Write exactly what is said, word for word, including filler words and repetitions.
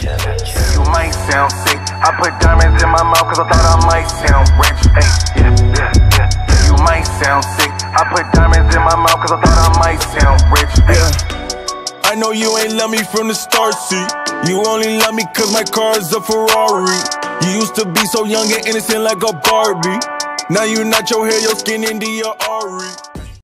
You might sound sick. I put diamonds in my mouth cause I thought I might sound rich. Hey, yeah, yeah, yeah. You might sound sick. I put diamonds in my mouth cause I thought I might sound rich. Hey. Yeah. I know you ain't love me from the start, see. You only love me cause my car is a Ferrari. You used to be so young and innocent like a Barbie. Now you not your hair, your skin into your Ari.